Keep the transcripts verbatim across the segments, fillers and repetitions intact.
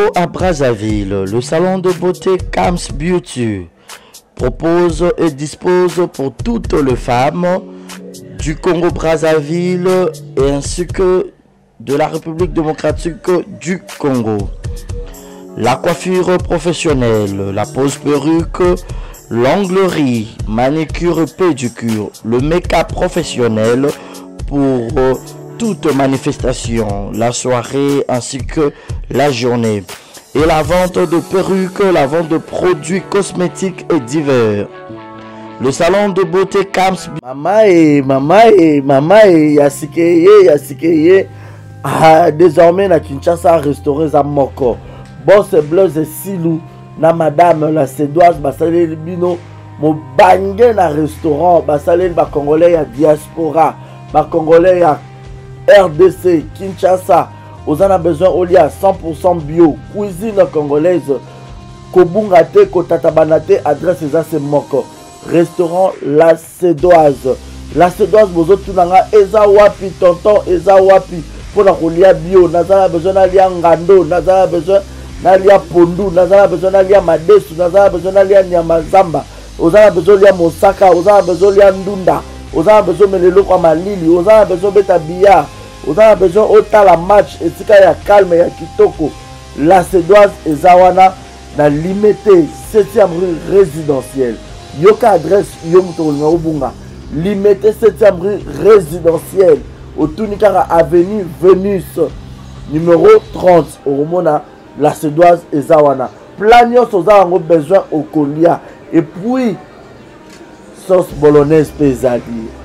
à Brazzaville, le salon de beauté Cams Beauty propose et dispose pour toutes les femmes du Congo-Brazzaville et ainsi que de la République démocratique du Congo. La coiffure professionnelle, la pose perruque, l'onglerie, manicure et pédicure, le make-up professionnel pour toute manifestation, la soirée ainsi que la journée. Et la vente de perruques, la vente de produits cosmétiques et divers. Le salon de beauté Cams. Mama et mama et mama et yasikeye yasikeye. Ah, désormais na Kinshasa restauré za moko. Boss Blaise et Silou na madame la Sédoise basalé bino mo bangé na restaurant basalé ba congolais ya diaspora, ba congolais ya R D C Kinshasa. Vous en avez besoin au lia cent pour cent bio, cuisine congolaise, Kobunga te, Kotatabana te, adresse za se moko. Restaurant La Sédoise. La Sédoise, vous autres, eza wapi, tonton, eza wapi. Pour la lia bio, nazala besoin d'alia ngando, nazala besoin d'alia pondu, nazala besoin d'alia madesu, nazala besoin d'alia nyamazamba. Vous avez besoin d'alia mosaka, vous avez besoin d'alia ndunda, vous avez besoin de melelo kwa malili, vous avez besoin de beta vous avez besoin autant la match et si ya calme ya kitoko. La Sédoise et Zawana na limité septième rue résidentielle. Yoka adresse Yomuto Bunga. Limité septième rue résidentielle. Au Tunikara avenue Vénus numéro trente. Au Romona La Sédoise et Zawana. Planios aux avons besoin au Kolia. Et puis sauce bolognaise pesadi.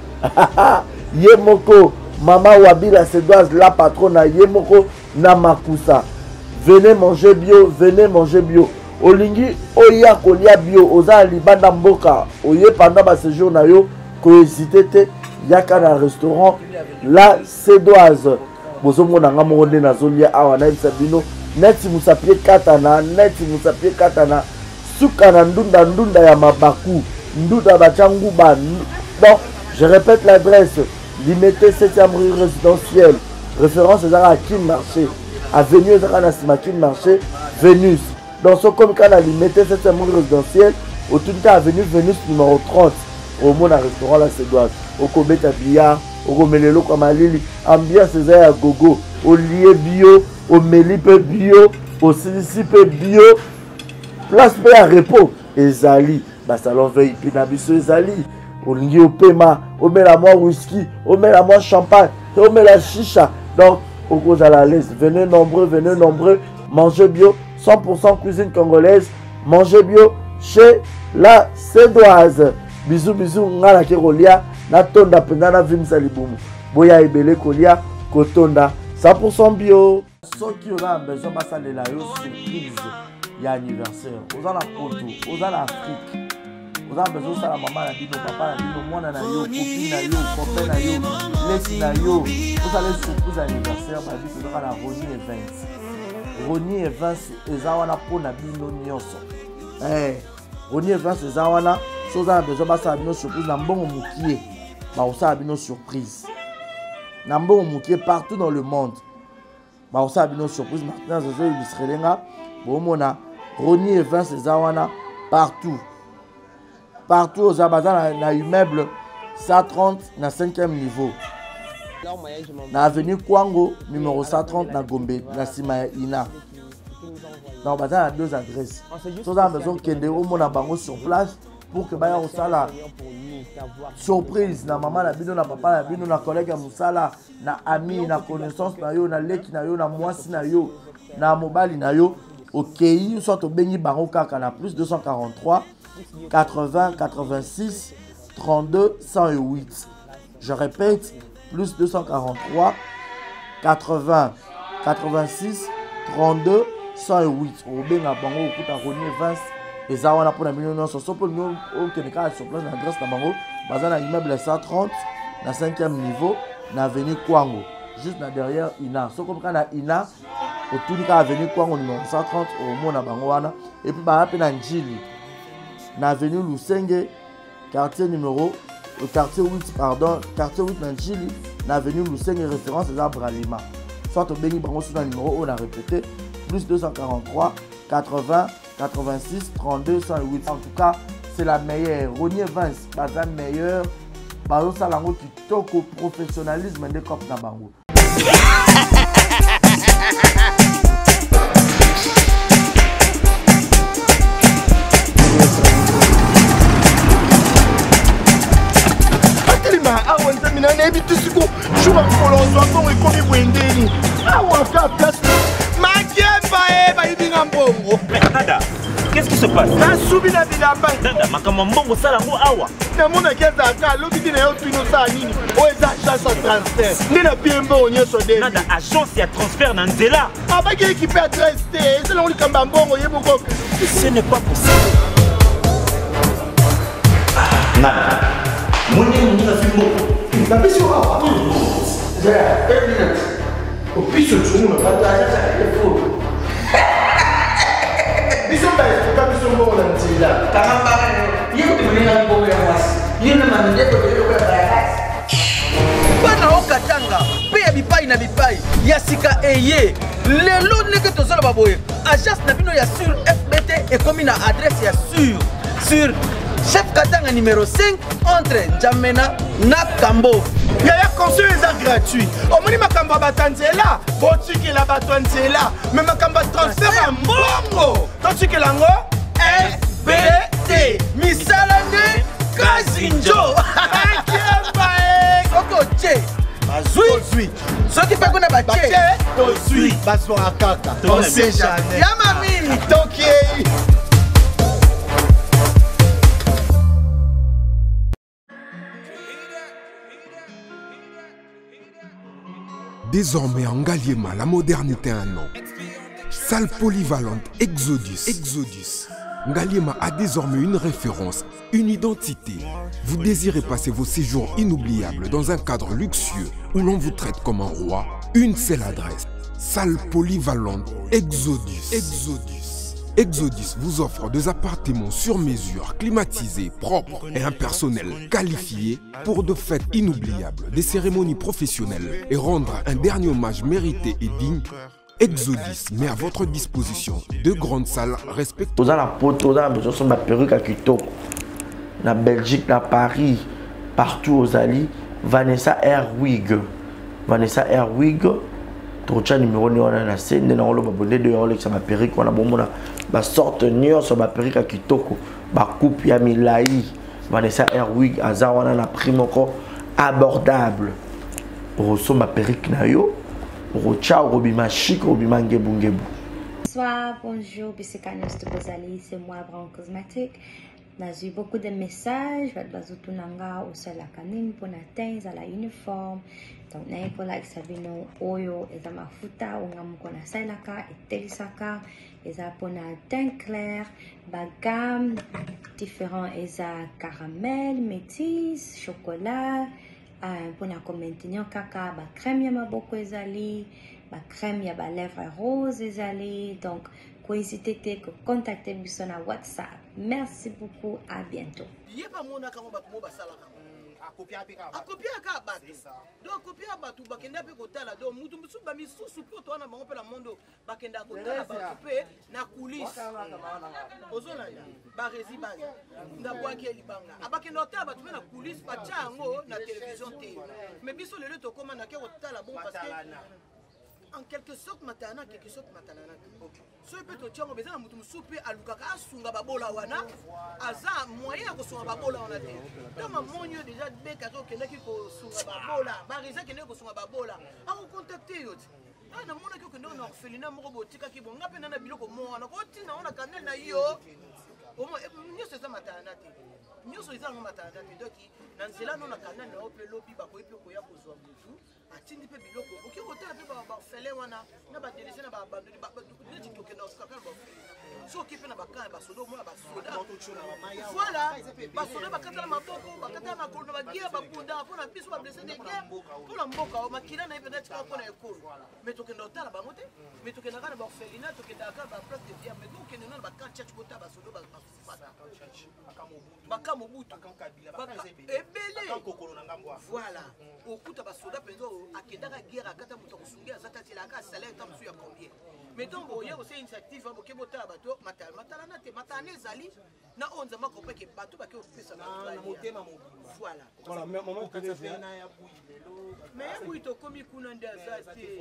Yemoko. Maman Wabi La Sédoise, la patronne Yemoko Namakusa. Venez manger bio, venez manger bio. Olingi Oya Kolia bio, Oza Libanda Mboka. Oye pendant ma séjour na yo, ko hésité te, yaka na restaurant La Sédoise. Bozo mona nga monde na zolia awa na sabino, neti musapie katana, neti musapie katana. Suka na ndunda ndunda ya mabaku, ndunda bachangu ba. Bon, je répète l'adresse. Limité septième rue résidentielle. Référence à Kin Marché. Avenue Ezra Kin Marché. Vénus. Dans ce comme cas, limité septième rue résidentielle. Au tout cas, avenue Vénus numéro trente. Au monde à restaurant La Sédoise. Au Kobeta Billard. Au Gomelelo Kamalili. Ambiance César à Gogo. Au Lié Bio. Au Mélipe Bio. Au Silicipe Bio. Place P à repos. Ezali. Salon Veille Pinabiso Ezali. Au lieu au paiement, on met la moi whisky, on met la moi champagne, on met la chicha. Donc, au cause à la liste, venez nombreux, venez nombreux, mangez bio, cent pour cent cuisine congolaise, mangez bio chez La Sédoise. Bisous, bisous, ngala kerolia, na tonda pendana vim salibumu. Boya ebele kolia, kotonda, cent pour cent bio. Ceux qui auront besoin de passer la surprise, il y a anniversaire. Aux en Poto, aux en Afrique. Vous avez besoin de la maman, la bino, papa, la bino, moi, na yo, copine, na yo, copain, na yo, laisse na yo. Vous allez surprise anniversaire, ma vie, vous aurez la Ronnie Evans. Ronnie Evans, et Zawana pour na bino nyonso. Eh, Ronnie Evans, et Zawana, si vous avez besoin de la bino surprise, na mbongo moukié, ma vous avez bino surprise. Na mbongo moukié partout dans le monde. Ma vous avez bino surprise, maintenant, je vais illustrer les gars. Bon, mon a Ronnie Evans, et Zawana, partout. Partout aux Abazans, il y a un immeuble cent trente na cinquième niveau. Dans l'avenue Kwango, numéro cent trente na Gombe, na Sima Ina. Dans Abazan, il y a deux adresses. Si vous avez besoin de au monde sur place pour que vous ayez la surprise. Na maman, na bino, na papa, na bino, na collègue, na na ami, na connaissance, na yo, na leki, na yo, na mwasi, na yo, na mobile, na yo. Ok, soit au Bengi Baroka, na plus deux cent quarante-trois. quatre-vingts, quatre-vingt-six, trente-deux, cent huit. Je répète, plus deux cent quarante-trois, quatre-vingts, quatre-vingt-six, trente-deux, cent huit. Au Benga Bango, au Kouta Ronnie Evans, et Zawana pour la million, sur ce point, nous, au Kénéka, sur place, dans l'adresse de Bango, basé dans l'immeuble cent trente, dans cinquième niveau, dans l'avenue Kwango, juste derrière Ina. Ce comme quand on a Ina, au tout cas, avenue Kwango, numéro cent trente, au monde à Bangoana, et puis, bah, dans Njili. Na avenue Lusenge, quartier numéro, au quartier huit, pardon, quartier huit Nanjili, na avenue Lusenge, référence à Bralima. Soit au Béni Bango sur le numéro, on a répété, plus deux cent quarante-trois quatre-vingts quatre-vingt-six trente-deux cent huit. En tout cas, c'est la meilleure. Ronier Vince, pas la meilleure. Par exemple, ça langue qui toque au professionnalisme des copes d'Abango. awa nzamina nayebi tusiku jour akolozwa mbongo ekomi bwendeni awa ka place makemba e bayibinga mbongo. Nada, qu'est-ce qui se passe? nasubi na bilamba Nada, makambo mbongo sala ngo awa namonaki ezalaka lobi ti na yo tino osala nini oyo eza agence ya transfert nde na bie mbongo nyonso de Nada, agence ya transfert na nzela abaki ekipe adresse te ezelango likambo ya mbongo ye moko. Ce n'est pas possible. Nada, mwende mwende fimbo napesi yo awa opiso tungu na bataja telefone biso baestoka biso mbongo na nzela kangamba ye kutimulina mbongo ya mwasi ye na mandeko yo ya bayasi bana okatanga pe ya bipai na bipai ya sika eye lelo ndenge tozala baboye agence na bino ya sur F B T ekomi na adresse ya sur sur chef Katanga numéro cinq entre Njamena na Kambo. yaya conseil eza gratuit omoni makambo ya bato ya nzela botikela bato ya nzela me makambo ya transfert ya mbongo totikela yango F B T misala nde kazi njo akemba e soko che bazwi soki mpe kuna bache tozwi bazwaka kaka on sait jamais ya mami tokei. Désormais en Ngaliema, la modernité a un nom. Salle polyvalente Exodus. Exodus. Ngaliema a désormais une référence, une identité. Vous désirez passer vos séjours inoubliables dans un cadre luxueux où l'on vous traite comme un roi? Une seule adresse. Salle polyvalente Exodus. Exodus. Exodus vous offre des appartements sur mesure, climatisés, propres et un personnel qualifié pour de fêtes inoubliables, des cérémonies professionnelles et rendre un dernier hommage mérité et digne. Exodus met à votre disposition deux grandes salles respectueuses. Dans la poto, dans la perruque à Kitoko, na Belgique, na Paris, partout aux alliés, Vanessa Airwig. Vanessa Airwig. Trocha numéro ni wana na scène na olo babonde de olo ça ma perruque wana bomona ba sorte nyo sur ma perruque à kitoko ba coupe ya milai Vanessa Airwig aza wana na prix moko abordable roso ma perruque na yo rocha robima chic robima ngebu ngebu. Bonsoir, bonjour, Bissekanos de Bozali, c'est moi Brown Cosmétique. J'ai eu beaucoup de messages, je vais vous nanga au sol la canine pour atteindre la uniforme. Donc, nae pour like sabino oyo eza mafuta onga mukona sailaka etelisaka eza pona teint clair, ba gamme différent eza caramel, métis, chocolat, euh, pona ko maintenir kaka ba crème ya maboko ezali, ba crème ya ba lèvres rose ezali. Donc, ko hésiter te ko contacter biso na WhatsApp. Merci beaucoup, à bientôt. akopia ka bato donc kopia bato bakenda pe kotala donc mutu musu ba misusu pe to wana bango pe la mondo bakenda kotala bato pe na coulisse ozona ya ba resi banga ndabwa ke libanga abakenda kotala bato pe na coulisse pa chango na télévision te mais biso lelo to koma na ke kotala bon parce que en quelque sorte matana quelque sorte matana so peut to tchango bezana mutu musu pe alukaka asunga babola wana aza moyen ko sunga babola wana te tama monyo déjà beka to kendaki ko sunga babola ba reza kende ko sunga babola ako contacter yo ah na mona ko kende na orphelinat moko botika ki bonga pe na biloko mo wana ko tina ona kanel na yo omo nyoso eza matana te nyoso eza ngo matana te donc na nzela no na kanel na ope lobi ba ko epe ko ya kozwa mutu atindi pe biloko oki kotala pe ba orphelin wana na ba délaissé na ba abandonné ba neti to kende osaka ba so ki pe na bakana ba sodo mo ba soda voilà ba soda bakata na mapoko bakata na makolo na bagia ba bunda pona biso ba blessé de guerre pona mboka o makina na pe neti ka pona ekolo mais to kende otala bango te mais to kende kana ba orphelinat to kende ka ba place de vie mais to kende na na ba kan church bota ba solo ba ba baka mobutu ebele voilà okuta basoda mpenza akendaka guerre akata moto akosungi aza tatelaka salaire ta mosu ya combien mais donc oye kose initiative boke botala bato matala matala na te matala na ezali na oyo nzambe akopeke bato bake opesa motema voilà mais yabuyi tokomi kuna nde aza te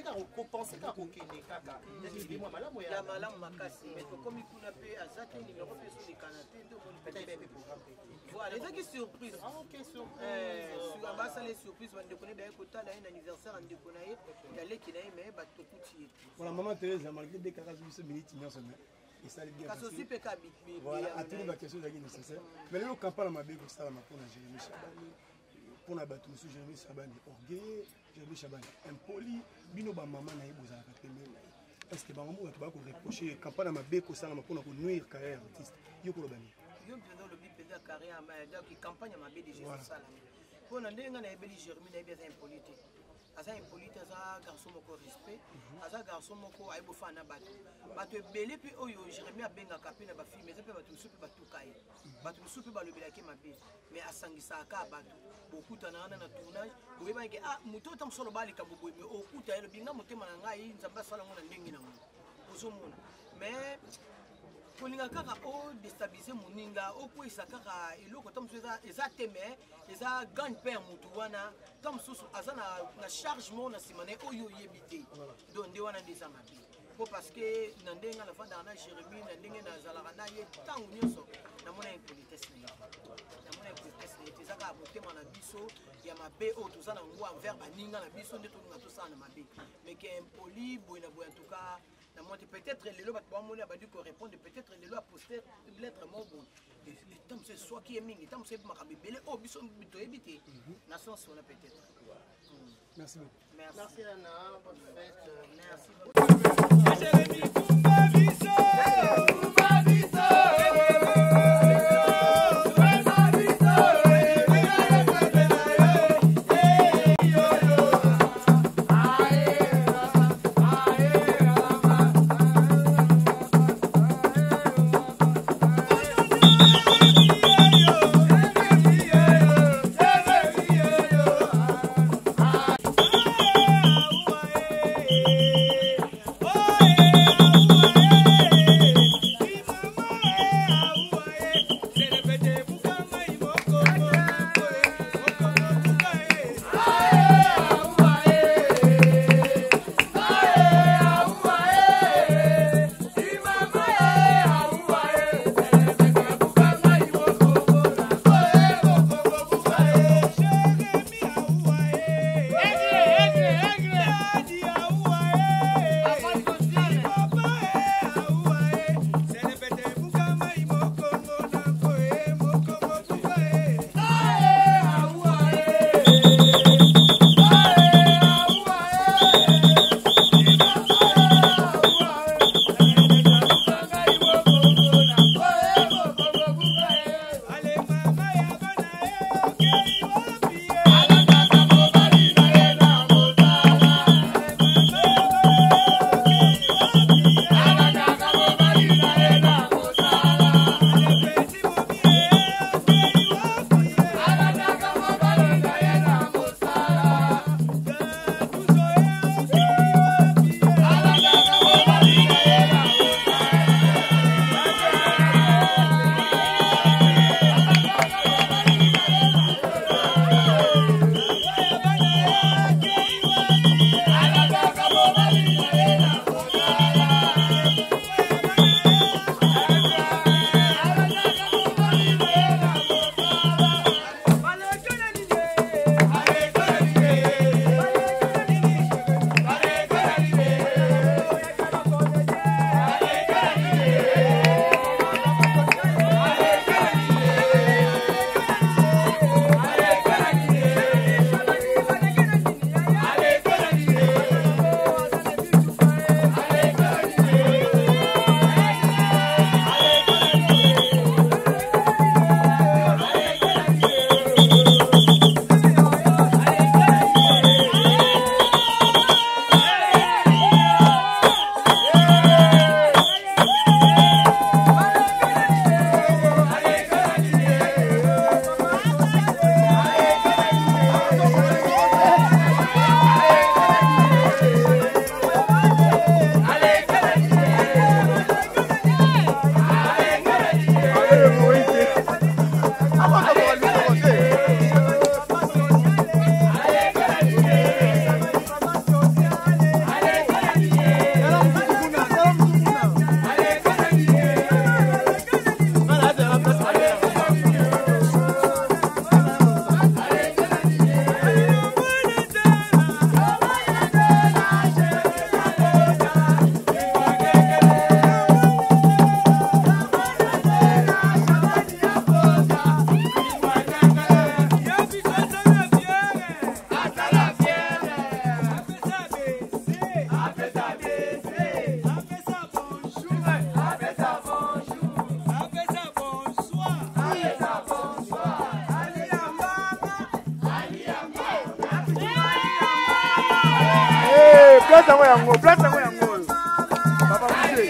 ya malamu makasi mais tokomi kuna mpe aza te nimero mpe solekana te nde omoni voilà ezaki surprise basala surprise bandeko ne baye kotala ye na anniversaire ya ndeko na ye yaleki na ye me bato tokuti ye voilà maman Thérèse malgré des caras biso minute nyonso mais esali bien kasi osi mpe ka voilà atuli baquestion ezalaki nécessaire mais lelo campagne mabe kosalama mpona Jérémie Chabani mpona bato mosusu Jérémie Chabani orgueilleux Jérémie Chabani impoli bino bamama na ye bozalaka pembeni na ye est ce que bango bato bakoreproche campagne mabe kosalama mpona konuire carrière artiste yo kolobani yo mpenza olobi mpenza carrière donc campagne mabe déjà esalama mpona ndenge nga nayebeli Jérémie nayebi aza impoli te aza impoli te aza garçon moko respect aza garçon moko ayebi ofana na bato bato ebele mpe oyo Jérémie abengaka mpe na bafilme eza mpe bato mosusu mpe batuka ye bato mosusu mpe balobelaki mabe mais asangisaka bato bokutana wana na tournage boyebanike ah moto oyo ta mosolo balikambo boye mais okuta ye lobi nga motema na ngai nzambe asalango na ndenge nango ozomona mais kolinga kaka odestabilize moninga okwesa kaka eloko ta mosusu eza te mais eza gagne mpe ya motu wana ta mosusu aza na charge mo na nsima na ye oyo oyebi te donc nde wana nde eza mabe po parce que na ndenge nafandaka na Jérémie na ndenge nazalaka na ye ntango nyonso namona impolitesse na ye namona impolitesse na ye te eza kaka motema na biso ya mabe oyo toza na ngo envers baninga na biso nde tolinga tosala na mabe mais ke impoli boye na boye en tout cas peut-être les lois a dû répondre, peut-être les lois poster l'être mort bon. Le temps c'est soit qui est ming, le temps c'est macabélé, oh bison bito éviter. La sens on a peut-être. Merci beaucoup. Merci. Merci Anna, bonne fête. Merci. Oh, yeah. Place yango yango, place yango yango. Papa Moussé.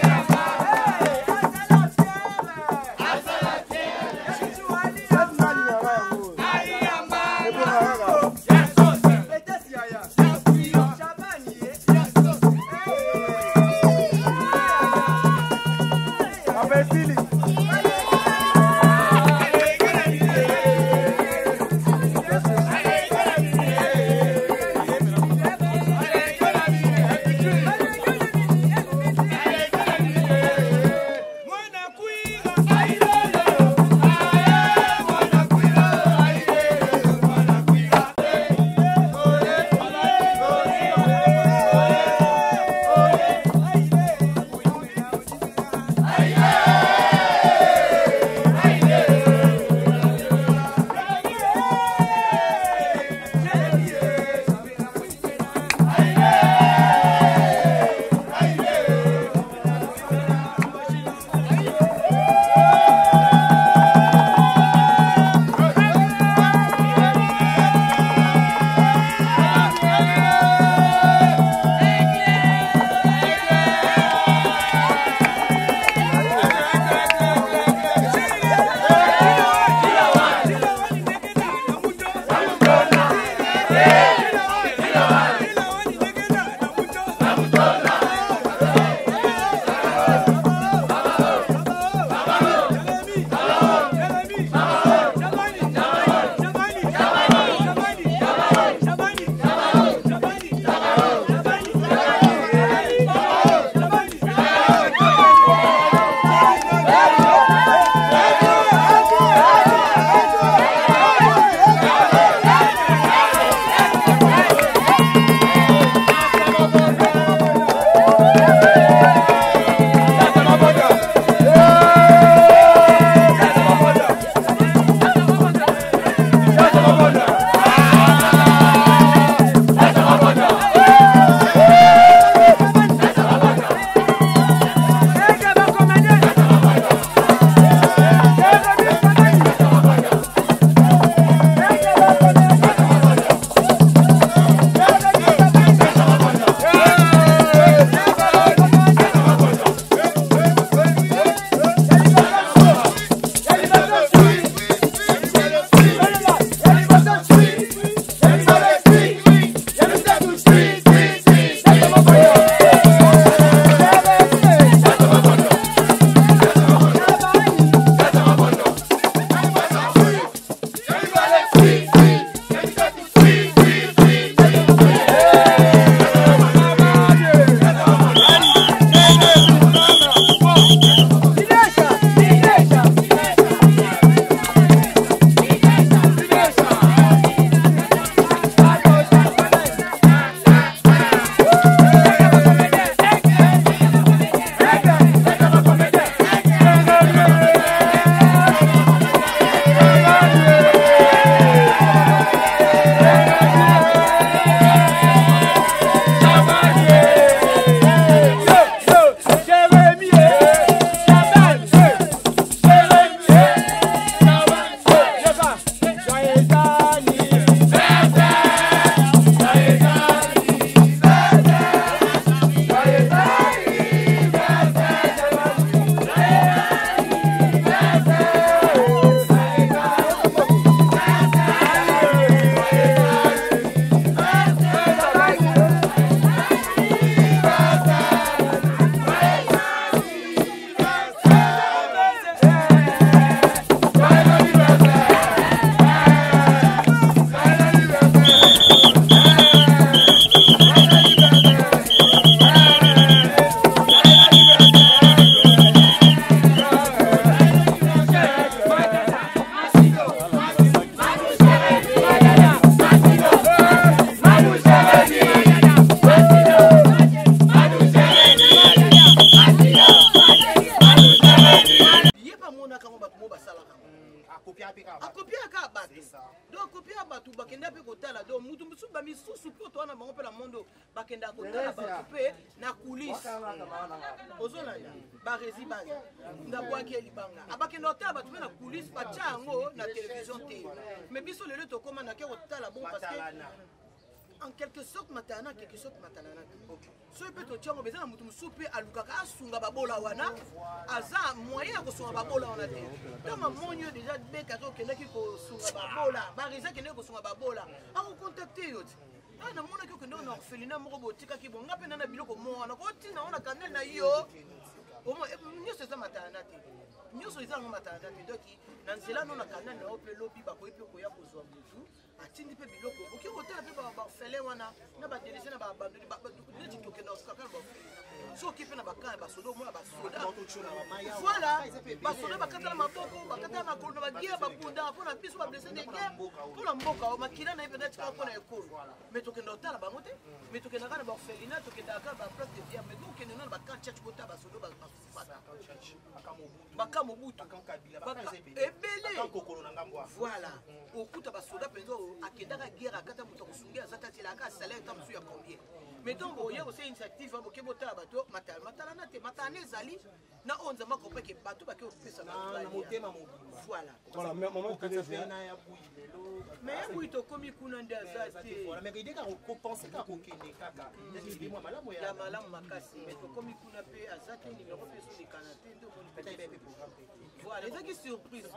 en quelque sorte matana en quelque sorte matana soki mpe totiango beza na motu mosusu mpe alukaka asunga babola wana aza moyen ya kosunga babola wana te to mamoni oyo deja bekaki okendaki kosunga babola barisa akendaki kosunga babola akokontakte yo ti namonaki okendaki na orphelina moko botikaki bonga mpe na na biloko mo wana kotina wana kanel na yo nyonso eza matana te nyonso eza yango matana te doki na nzela no na kanel na yo mpe lobi bakoyi mpe koya kozwa motu atindi mpe biloko okoki kotala mpe bafele wana na badelese na babandoli neti tokenda kaka bafele soki mpe na bakana basoda omona basoda voilà basoda bakatala maboko bakatala makolo na bagia bakunda mpona biso bablese de guerre mpona mboka makila na ye mpe natikaka mpona ekolo mais tokenda kotala bango te mais tokendaka na baorphelina tokendaka baplace de vie mais tokende na bakan church kotala basoda bafata baka mobutu ebele voilà okuta basoda mpenza akendaka guerre akata moto akosungi aza tatelaka salaire ta mosu ya combien mais donc oye kose initiative boke botala bato matala matala na te matala ezali na oyo nzambe akopeke bato bake opesa voilà mais yabuyi tokomi kuna nde aza te ya malamu makasi mais tokomi kuna mpe aza te nimero mpe solekana te nde voilà ezaki surprise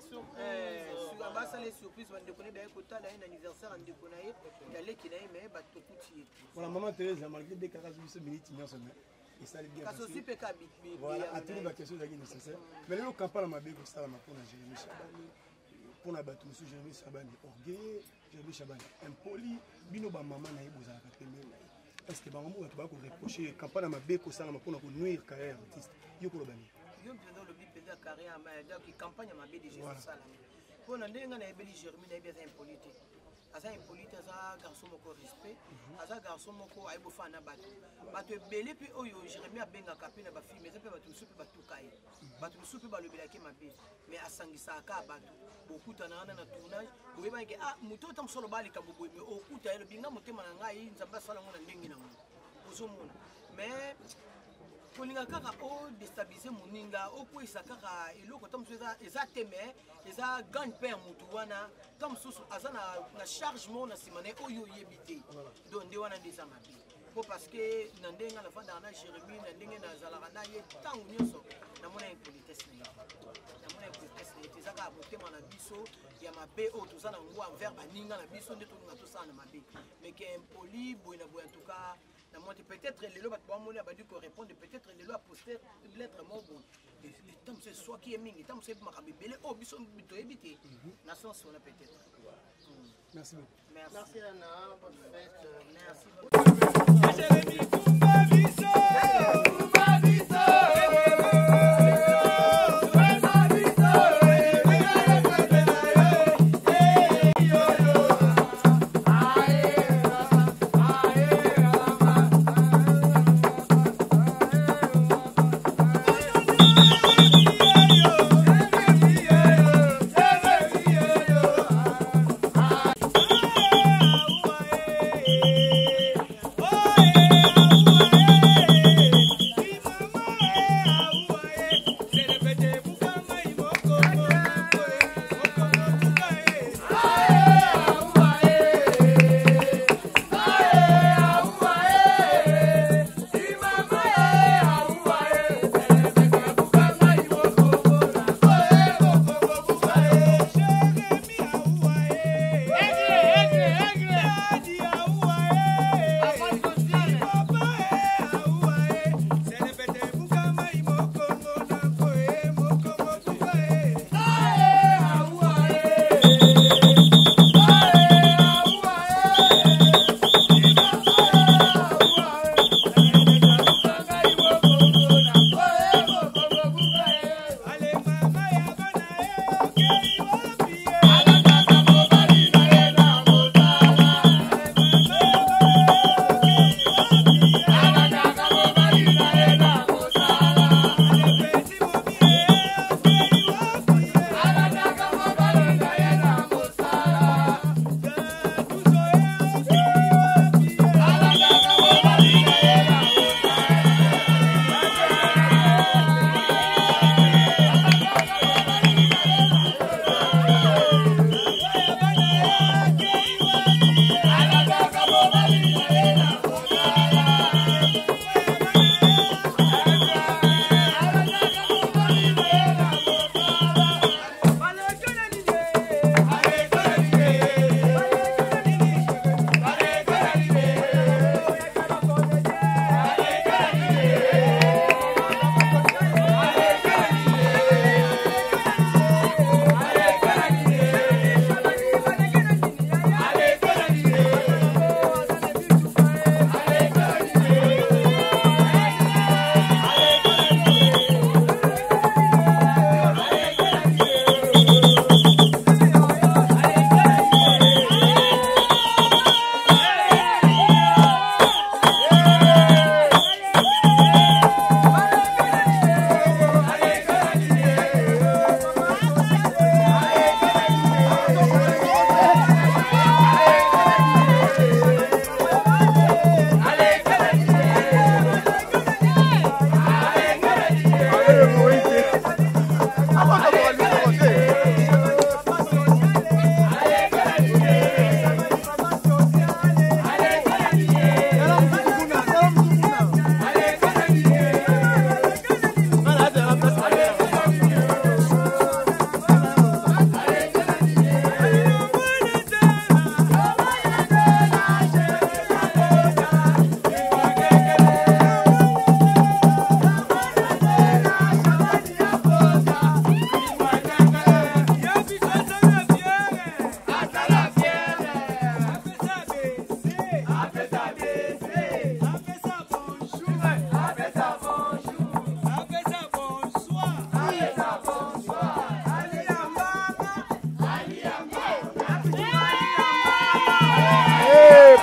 basala surprise bandeko ne baye kotala ye na anniversaire ya ndeko na ye yaleki na ye me bato tokuti ye voilà maman Thérèse malgré des kaka biso minute nyonso mais esali bien kasi aussi mpe ka voilà atuli baquestion ezalaki nécessaire mais lelo kampala mabe kosalama mpona Jérémie Chabani mpona bato mosusu Jérémie Chabani orgueilleux Jérémie Chabani impoli bino bamama na ye bozalaka pembeni na ye est ce que bango moko bato bakoreproche kampala mabe kosalama mpona konuire carrière artiste yo koloba nini yo mpenza olobi mpenza carrière donc campagne mabe de jésus osalama mpona ndenge nayebeli Jérémie nayebi aza impoli te aza impoli te aza garçon moko respect aza garçon moko ayebi ofana na bato bato ebele mpe oyo Jérémie abengaka mpe na bafilme eza mpe bato mosusu mpe batuka ye bato mosusu mpe balobelaki mabe mais asangisaka bato bokutana wana na tournage boyebanike ah moto oyo ta mosolo balikambo boye mais okuta ye lobinga motema na ngai nzambe asalango na ndenge nango ozomona mais kolinga kaka odestabilize moninga okwesa kaka eloko ta mosusu eza te mais eza gagne mpe ya motu wana ta mosusu aza na charge mo na nsima na ye oyo oyebi te donc nde wana nde eza mabe po parce que na ndenge nafandaka na Jérémie na ndenge nazalaka na ye ntango nyonso namona impolitesse na ye namona impolitesse na ye te eza kaka motema na biso ya mabe oyo toza na ngo envers baninga na biso nde tolinga tosala na mabe mais ke impoli boye na boye en tout cas peut-être les lois a dû répondre, peut-être les lois poster l'être mort bon. Le temps c'est soit qui est ming, le temps c'est ma bébé, oh bison bito éviter. La sens on a peut-être. Merci beaucoup. Merci. Merci Anna, bonne fête. Merci. Sala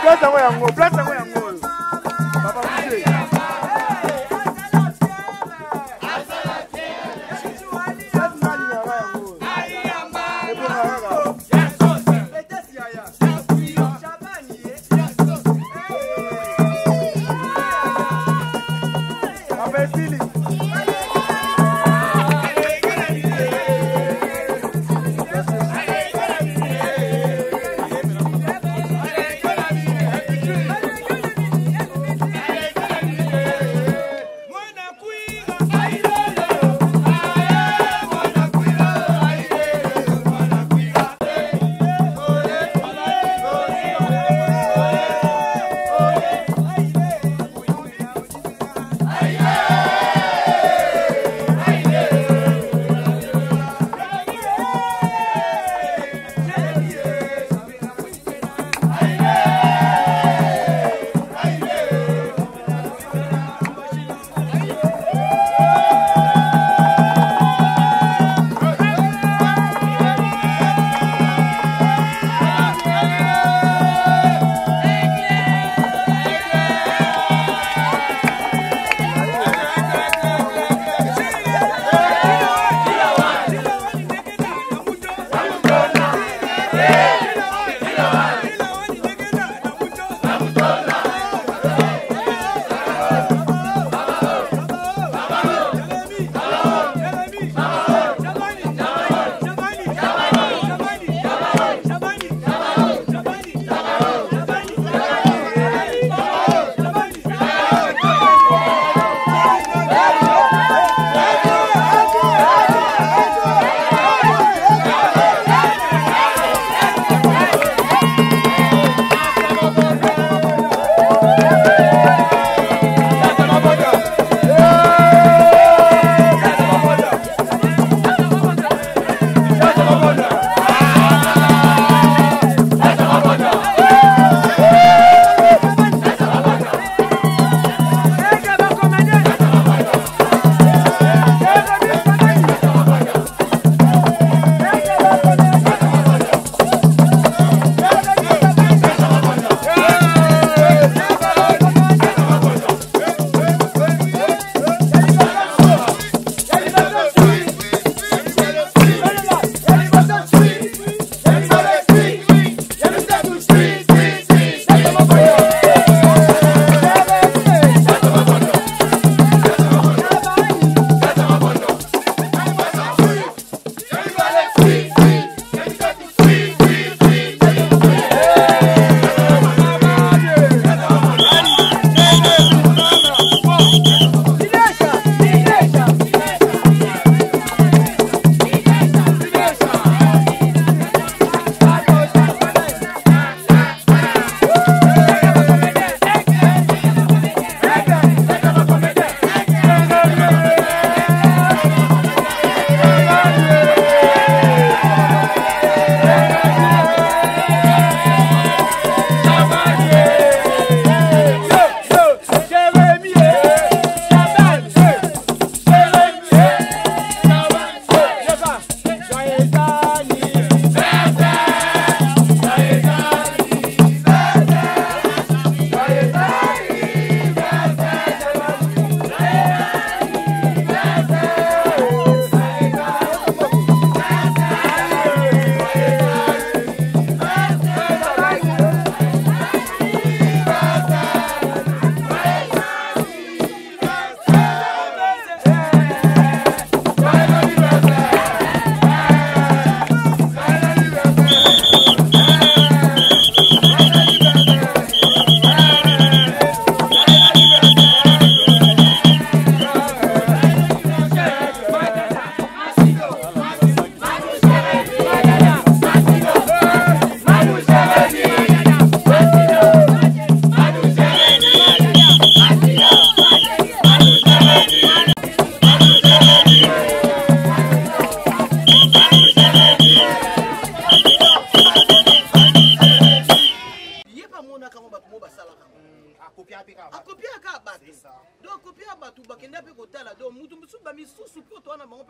place yango yango, place yango yango. Papa Moussé.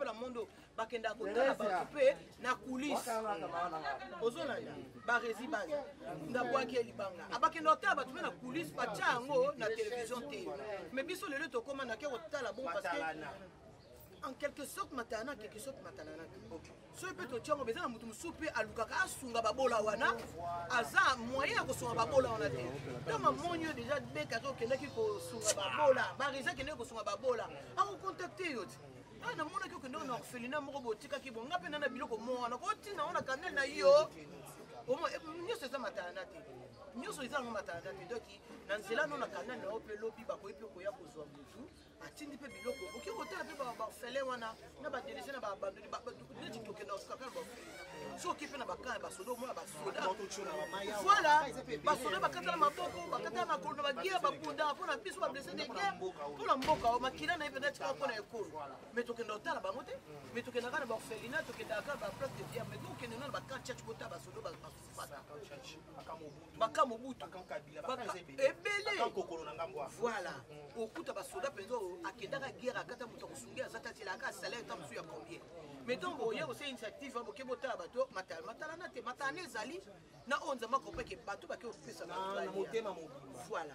la mondo bakenda kotala bato pe na coulisse ozolanda baresi base ndabwaki elibanga abakenda kotala bato pe na coulisse batia yango na télévision te mais biso lelo tokoma na ke kotala bon parce que en quelque sorte matana quelque sorte matana okay so peut to tiango bezana mutu musupe alukaka asunga babola wana aza moyen ya kosunga babola wana te donc monyo déjà beka to kendaki kosunga babola barisa kendaki kosunga babola ako contacter yo ah na mona ko kendo na orphelinat moko botika ki bonga pe na biloko mo wana ko tina ona kanel na yo omo nyoso eza matana te nyoso eza ngo matana te donc na nzela no na kanel na ope lobi bakoyi pe koya kozwa mutu atindi pe biloko oki kotala pe bafele wana na badelese na babandoni neti tokenda osukaka na bafele so oki pe na bakana basoda omona basoda voilà basoda bakatala maboko bakatala makolo na bagia babunda mpona biso bablese de guerre mpona mboka makila na ye mpenza tika mpona ekolo mais tokenda otala bango te mais tokendaka na baorphelina tokendaka na baplace de bière mais tokende na bakan church kotala basoda basufata baka mobutu ebele voilà okuta basoda mpenza akendaka guerre akata moto akosungi aza tatilaka asalaire ta mosu ya combien mais donc oye ose initiative boke botala bato matala matala na te matala na ezali na oyo nzambe akopeke bato bake opesa motema voilà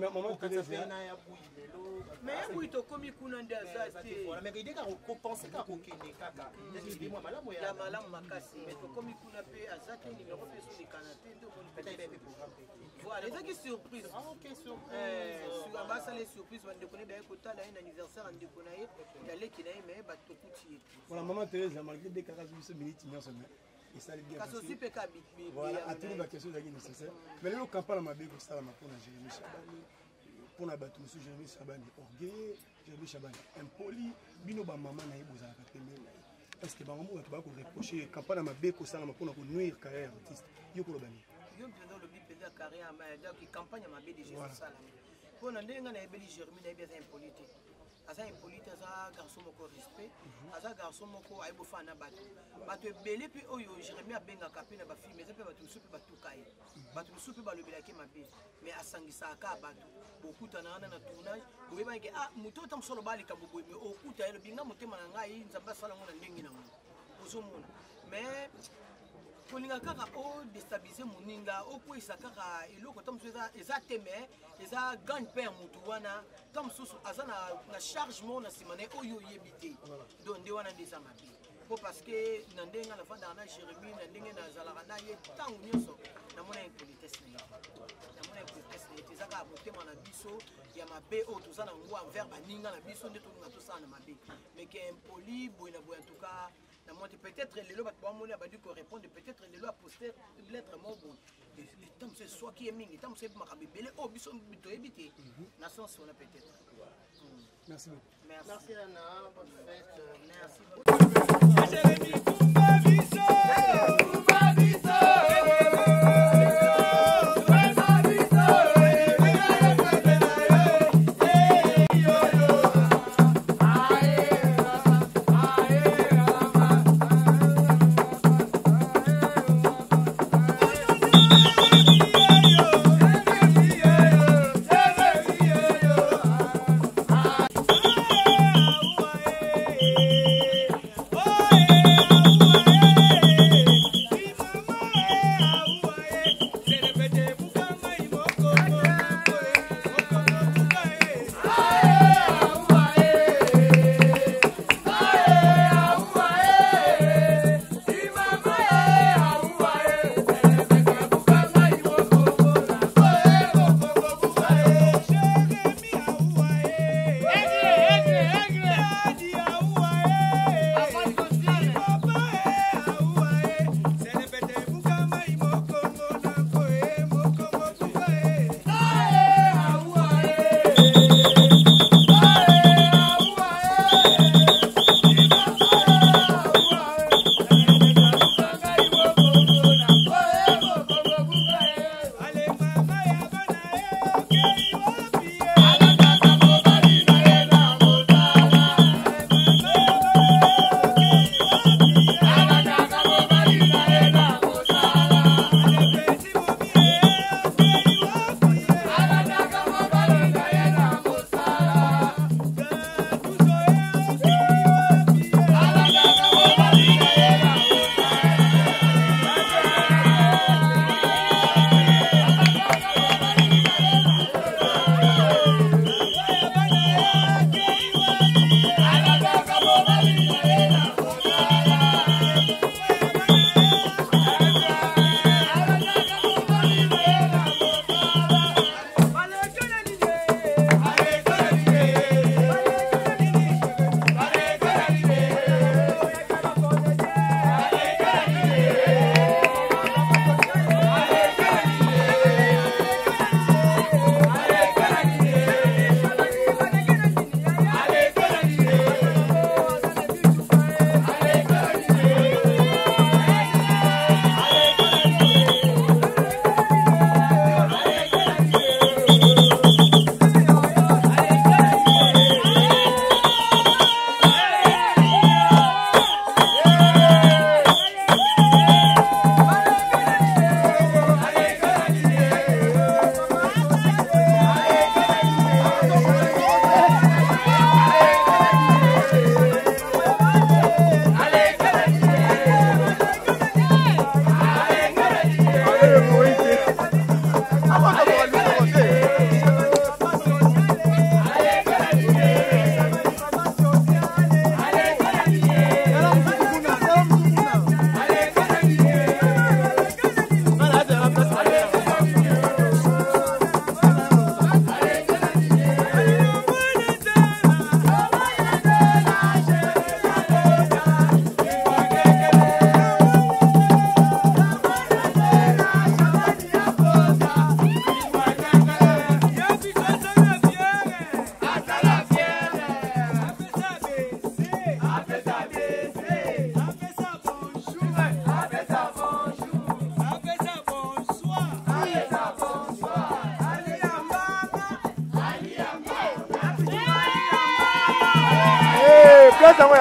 mais yabuyi tokomi kuna nde aza ya malamu makasi mais tokomi kuna mpe aza te nimero mpe esolikana te nde voilà ezaki surprise basala surprise bandeko ne baye kotala ye na anniversaire ya ndeko na ye yaleki na ye me bato tokuti ye voilà maman Thérèse malgré des kaka biso minute nyonso mais esali bien kasi osi mpe ka voilà atuli bakestion ezalaki nécessaire mais lelo kampala mabe kosalama mpona Jérémie Chabani mpona bato mosusu Jérémie Chabani orgueilleux Jérémie Chabani impoli bino bamama na ye bozalaka pembeni na ye est ce que bango moko bato bakoreproche kampala mabe kosalama mpona konuire carrière artiste yo koloba nini yo mpenza olobi mpenza carrière donc campagne ya mabe déjà esalama mpona ndenge nayebeli Jérémie nayebi aza impoli te aza impoli te aza garçon moko respect aza garçon moko ayebi ofana na bato bato ebele mpe oyo Jérémie abengaka mpe na bafilme eza mpe bato mosusu mpe batuka ye bato mosusu mpe balobelaki mabe mais asangisaka bato bokutana wana na tournage boyebaki ah moto ota mosolo balikambo boye mais okuta ye lobinga motema na ngai nzambe asala ngo na ndenge nango ozomona mais kolinga kaka odestabilize moninga okweyisa kaka eloko ta mosusu eza te me eza gagne mpe ya motu wana ta mosusu aza na charge moko na nsima na ye oyo oyebi te donc nde wana nde eza mabe po parce que na ndenge nafandaka na Jérémie na ndenge nazalaka na ye ntango nyonso namona impolitesse na ye namona impolitesse na ye te eza kaka motema na biso ya mabe oyo toza na ngo envers baninga na biso nde tolinga tosala na mabe mais ke impoli boye na boye en tout cas peut-être les lois a dû répondre, peut-être les lois a posté l'être mort bon. Le temps c'est soit qui est ming, le temps c'est ma bébé, oh bisou bito éviter. Nation on a peut-être. Merci beaucoup. Merci. Merci Anna, bonne fête. Merci.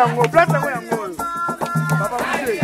yango, place yango yango. Papa Moussé.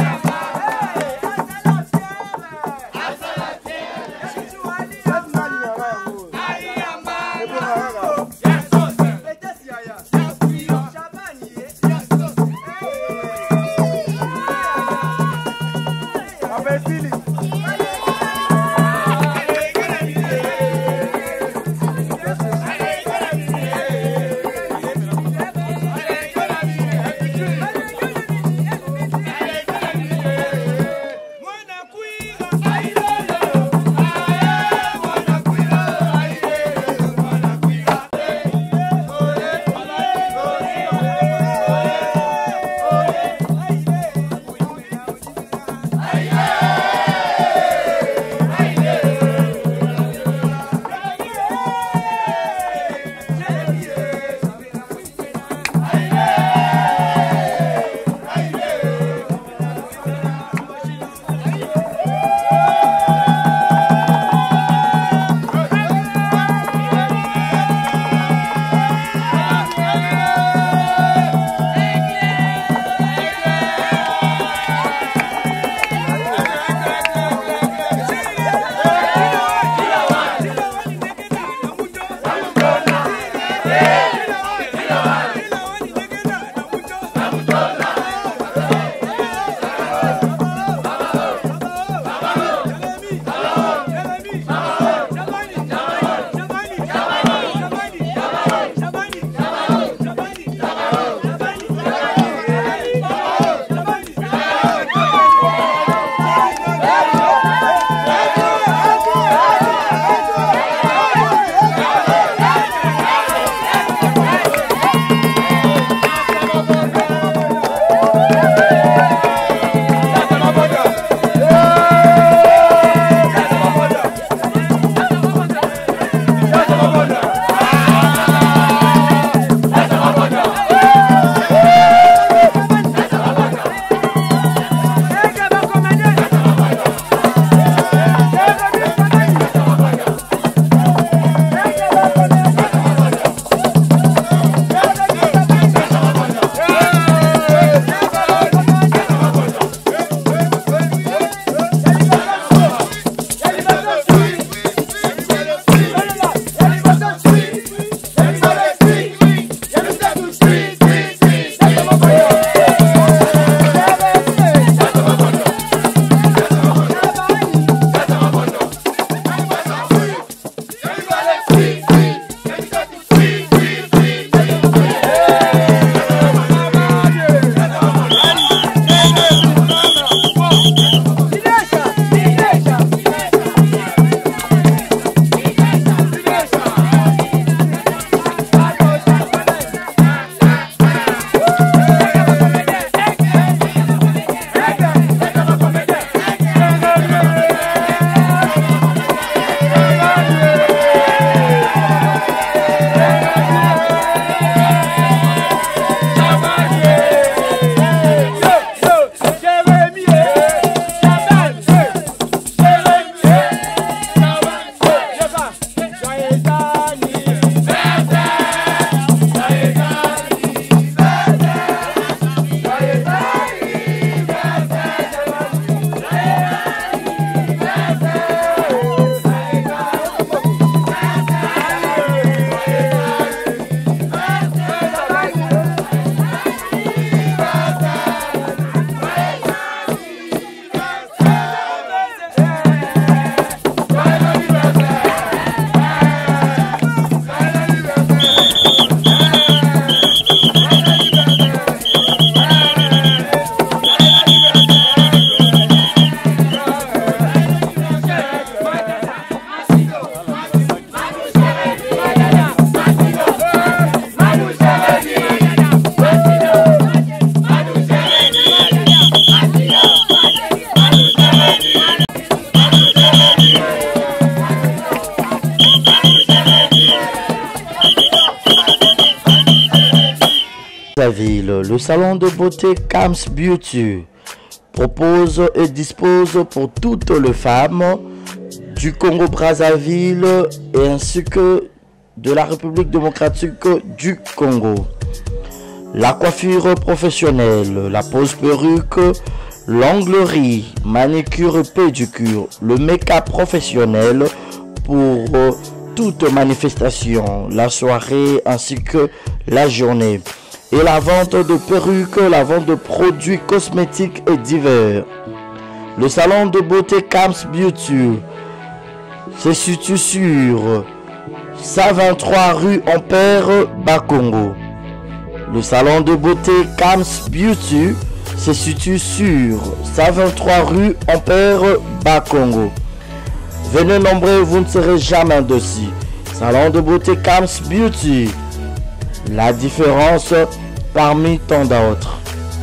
Ville, le salon de beauté Kams Beauty propose et dispose pour toutes les femmes du Congo-Brazzaville et ainsi que de la République démocratique du Congo. la coiffure professionnelle, la pose perruque, l'onglerie, manicure et pédicure, le make-up professionnel pour euh, toute manifestation, la soirée ainsi que la journée. Et la vente de perruques, la vente de produits cosmétiques et divers. Le salon de beauté Kams Beauty se situe sur cent vingt-trois rue Ampère, Bakongo. Le salon de beauté Kams Beauty se situe sur cent vingt-trois rue Ampère, Bakongo. Venez nombreux, vous ne serez jamais dessus. Salon de beauté Kams Beauty. La différence parmi tant d'autres.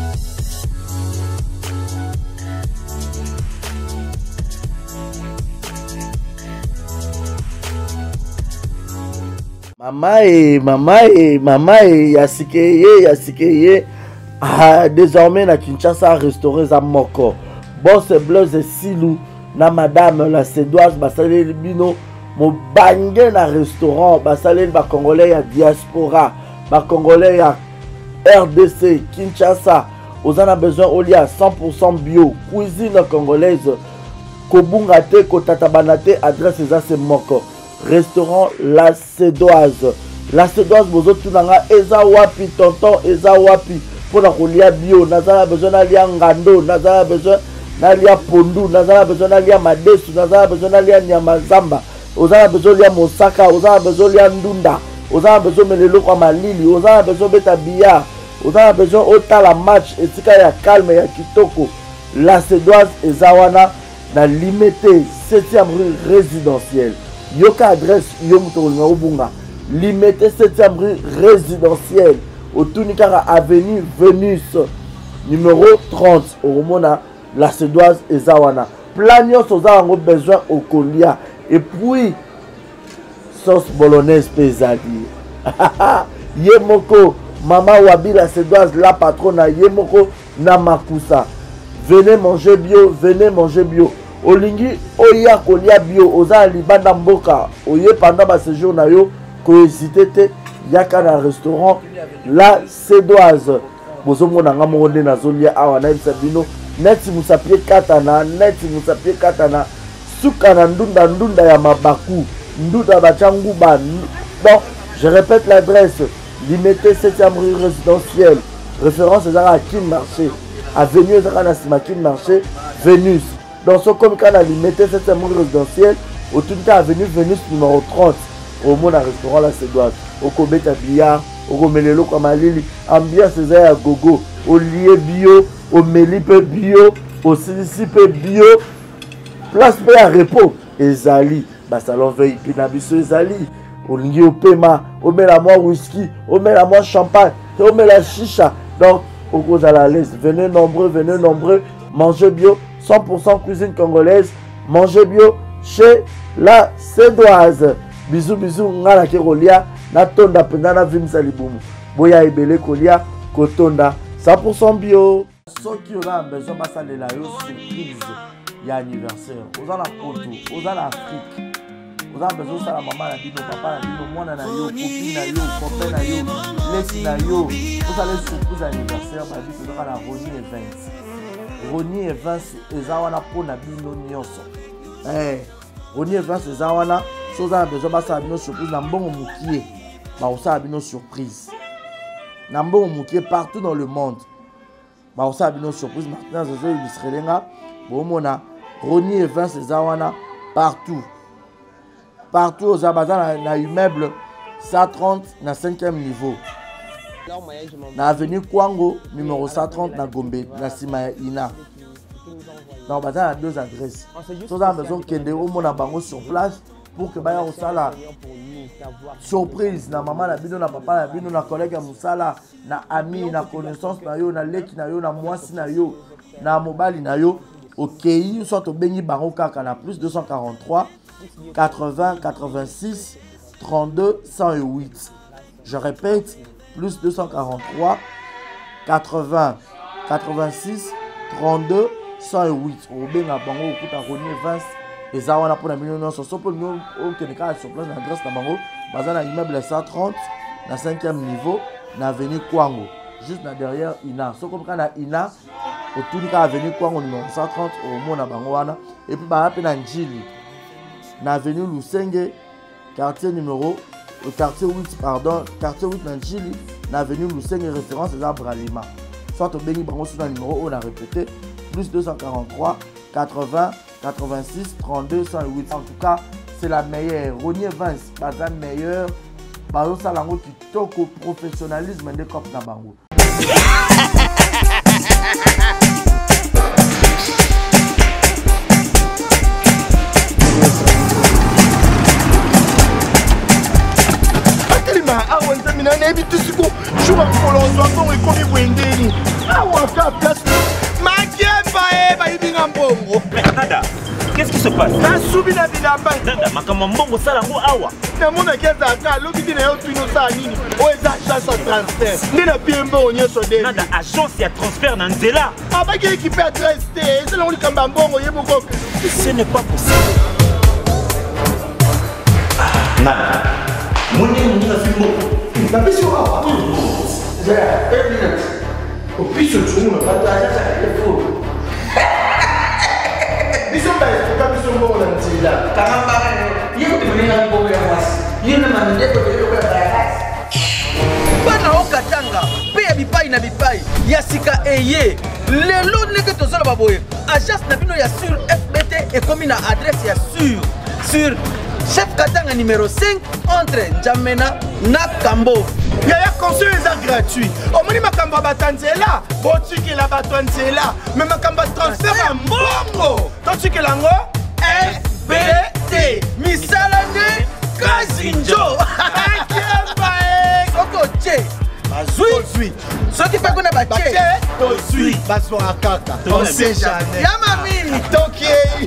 Mama et mama et mama et yasikeye yasikeye ah, désormais na Kinshasa restauré za moko boss Blaise Silou na madame la Sédoise basaleli bino mo bange na restaurant basaleli ba congolais ya diaspora ba congolais ya R D C Kinshasa aux en a besoin au lia cent pour cent bio cuisine congolaise kobunga te kotatabana te adresse za se moko restaurant La Sédoise. La Sédoise bozo tunanga eza wapi tonton eza wapi pour la kolia bio nazala besoin d'alia ngando nazala besoin d'alia pondu nazala besoin d'alia madesu nazala besoin d'alia nyamazamba ozala besoin d'alia mosaka ozala besoin d'alia ndunda ozala besoin melelo kwa malili ozala besoin beta bia ozala besoin otala match etika ya calme ya kitoko. La Sédoise eza wana na limité septième rue résidentielle. Yoka adresse Yomutolinga Obunga. Limité septième rue résidentielle. Au Tunikara avenue Vénus. Numéro trente. Au Romona, La Sédoise et Zawana. Planios aux avons besoin au Kolia. Et puis, sauce bolognaise pesadi. Yemoko, Mama Wabi La Sédoise, la patronne. Yemoko, Namakusa. Venez manger bio, venez manger bio. Olingi oya kolia bio oza libanda mboka oye pendant ba séjour na yo ko hésiter te yaka na restaurant La Sédoise bozo mona nga monde na zolia awa na bino neti musapie katana neti musapie katana suka na ndunda ndunda ya mabaku ndunda bachangu ba. Bon, je répète l'adresse limité septième rue résidentielle référence à Kin Marché avenue Zakana Simakin Marché Vénus. Dans ce comme quand on a limité septième rue résidentielle, au tout cas avenue Vénus numéro trente, au monde à restaurant La Sédoise, au Kobeta Billard, au Romelelo Kamalili, ambiance à gogo, au lié bio, au Mélipe bio, au Silicipe bio, place P à repos, et Zali, bah salon veille, Pinabiso et Zali, au lié au Pema, au Mélamois whisky, au Mélamois champagne, au Mélamois chicha, donc au cause à la laisse, venez nombreux, venez nombreux, mangez bio. cent pour cent cuisine congolaise, manger bio chez La Sédoise. Bisous, bisous, ngala ke kolia, na tonda penda na vimsa libumu. Boya ebele kolia, kotonda, cent pour cent bio. Ceux qui ont besoin de passer la surprise, il y a anniversaire. Aux en Poto, aux en Afrique. Aux en besoin de la maman, la bino, papa, la bino, moi, na yo, copine, na yo, copain, na yo, laisse na yo. Vous allez surprise anniversaire, ma vie, vous aurez la Ronnie et Vince. Ronnie et Vince, et Zawana pour na bino nyonso. Eh, Ronnie et Vince, et Zawana, si vous avez besoin de passer la surprise, na mbongo moukié. Bah, vous avez une surprise. Na mbongo moukié partout dans le monde. Bah, vous avez une surprise. Maintenant, je vais illustrer les gars. Bon, mon a Ronnie et Vince, et Zawana, partout. Partout aux Abazans, na immeuble cent trente, na cinquième niveau. Na avenue Kwango, numéro cent trente, na Gombe, na Sima Ina. Donc, on a deux adresses. Si vous avez besoin de au monde bango sur place pour que baya osala surprise na maman na bino na papa na bino na collègue ya musala na ami na connaissance na yo na leki na yo na mwasi na yo na mobali na yo OK soit au bengi bango kaka na plus deux cent quarante-trois quatre-vingts quatre-vingt-six trente-deux cent huit. Je répète, plus deux cent quarante-trois quatre-vingts quatre-vingt-six trente-deux cent huit. Au benga bango okuta Ronnie Vince et Zawana pour la million so pour nous au Kenya sur place na grâce na bango bazana immeuble cent trente na cinquième niveau na avenue Kwango. juste na derrière Ina. So comme quand na Ina, au tout cas avenue Kwango numéro cent trente au Mona Bangwana. Et puis bah après na Njili, na avenue Lusenge, quartier numéro, au quartier huit, pardon, quartier huit na Njili, na avenue Lusenge, référence des arbres Bralima. Soit au Béni Bango sur le numéro, on a répété, plus deux cent quarante-trois, quatre-vingts, quatre-vingt-six, trente-deux, cent huit. En tout cas, c'est la meilleure. Ronier Vance, pas la meilleure. Par exemple, ça langue qui toque au professionnalisme des copes dans Bango. awa nzamina nayebi tusiku jour akolonzwa mbongo ekomi bwendeni awa ka place makemba e bayibinga mbongo. Nada, qu'est-ce qui se passe? nasubi na bilamba Nada, makambo mbongo sala ngo awa namonaki ezalaka loki ti na yo twino osala nini oyo eza agence ya transfert nde na bie mbongo nyonso de Nada, agence ya transfert na nzela abaki ekipe adresse te ezalango likambo ya mbongo ye moko. Ce n'est pas possible. Nada, moni moni afimbo napesi yo awa opiso tsungu na pataza telefone biso baestoka biso mbongo na nzela kangambaka ye kutemelenga mbongo ya mwasi ye na mandeko eloko ya bayakasi bana okatanga mpe ya bipai na bipai ya sika eye lelo ndenge tozoloba boye agence na bino ya sur F B T ekomi na adresse ya sur sur chef Katanga numéro cinq entre Njamena na Kambo. yaya conseil eza gratuit omoni makambo ya bato ya nzela botikela bato ya nzela me makambo ya transfert ya mbongo totikela yango F B T misala nde kasi njo akemba e soko tie bazwi soki mpe kuna batie tozwi bazwaka kaka on sait jamais ya mami tokei.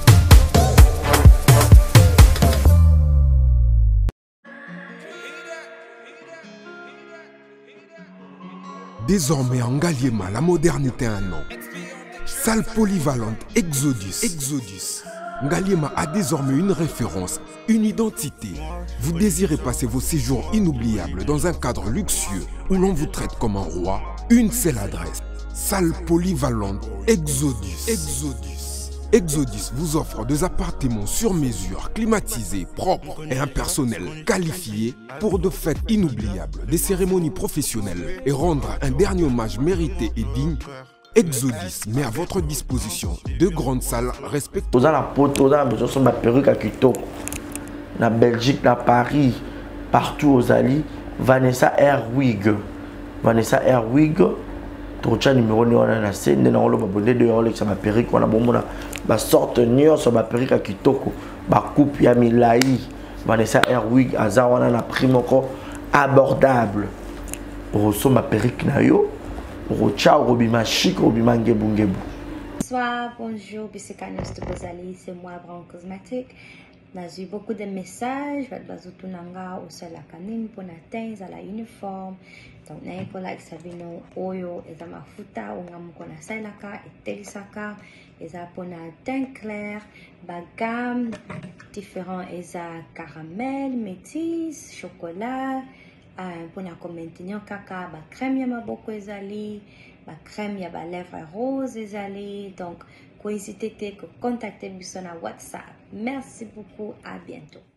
Désormais en Ngaliema, la modernité a un nom. Salle polyvalente Exodus. Exodus. Ngaliema a désormais une référence, une identité. Vous désirez passer vos séjours inoubliables dans un cadre luxueux où l'on vous traite comme un roi? Une seule adresse. Salle polyvalente Exodus. Exodus. Exodus vous offre des appartements sur mesure, climatisés, propres et un personnel qualifié pour de fêtes inoubliables, des cérémonies professionnelles et rendre un dernier hommage mérité et digne. Exodus met à votre disposition deux grandes salles respectueuses. Vous avez la poteau, vous avez besoin de ma perruque à Kitoko. Na Belgique, na Paris, partout aux alliés. Vanessa Airwig. Vanessa Airwig. Trocha numéro on a na scène na olo babonde de olo ça ma perruque on a bon mona ba sorte nion sur ma perruque à Kitoko ba coupe ya milai Vanessa Airwig aza wana na prix moko abordable oso ma perruque na yo rocha robima chic robima ngebu ngebu. Bonsoir, bonjour, Bissekanos de Bozali, c'est moi, Brown Cosmétique. J'ai eu beaucoup de messages, je vais vous nanga au sol la canine pour atteindre la uniforme. Donc, n'a pas like sabino oyo et ma futa ou ngam kona sailaka et telisaka et ça pour na teint clair, bagam différents et ça caramel, métis, chocolat, pour na commenter kaka, ba crème ya maboko ezali, ba crème ya ba lèvres rose ezali. Donc, n'hésitez pas à contacter sur WhatsApp. Merci beaucoup, à bientôt.